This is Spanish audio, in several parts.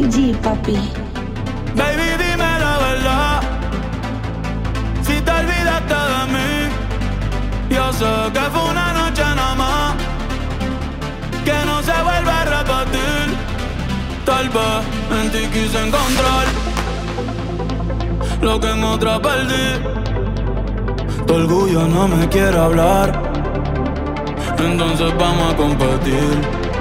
G, papi. Baby, dime la verdad. Si te olvidaste de mí, yo sé que fue una noche nada más, que no se vuelve a repetir. Tal vez en ti quise encontrar lo que en otra perdí. Tu orgullo no me quiere hablar, entonces vamos a competir.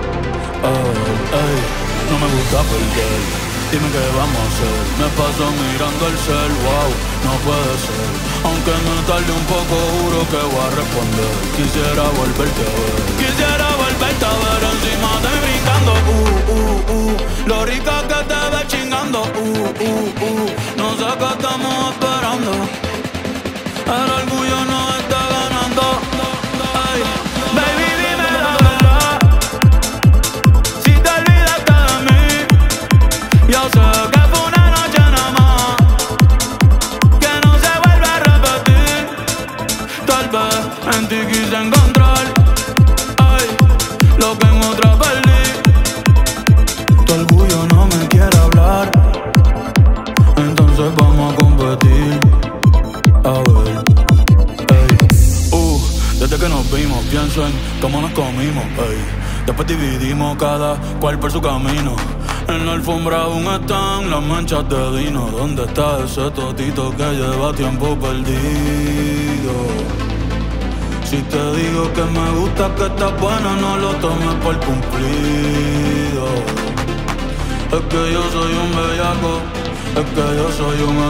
Ey, no me gusta perder. Dime qué vamos a hacer. Me paso mirando el cel, wow, no puede ser. Aunque me tarde un poco, juro que voy a responder. Quisiera volverte a ver. Quisiera volverte a ver encima de mí brincando. Lo rico que te ves chingando. No sé qué estamos esperando. El orgullo no está ganando. Ay, baby, dime la verdad. Si te olvidaste de mí, yo sé que fue una noche nada más, que no se vuelve a repetir. Tal vez en ti quise encontrar, ay, lo que en otra perdí. Tu orgullo no me quiere hablar, entonces vamos a competir. A ver, ey. Desde que nos vimos pienso en cómo nos comimos, ey. Después dividimos cada cual por su camino. En la alfombra aún están las manchas de vino. ¿Dónde está ese totito que lleva tiempo perdido? Si te digo que me gusta, que estás buena, no lo tomes por cumplido. Es que yo soy un bellaco, es que yo soy un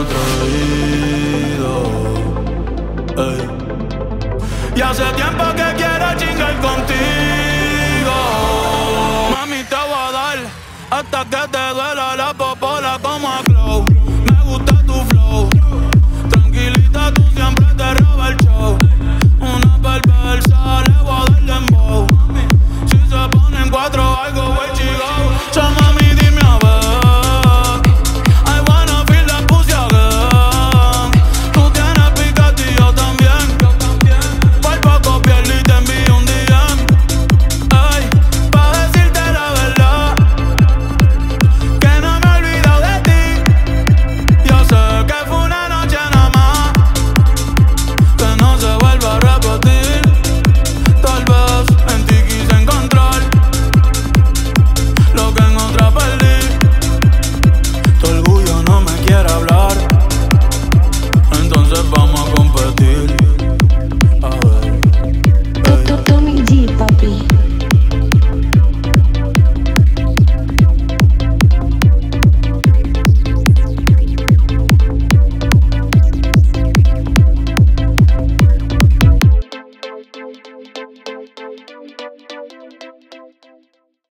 atrevido. Ey. Y hace tiempo que quiero chingar contigo. Mami, te voy a dar hasta que te duela la popola como aquí.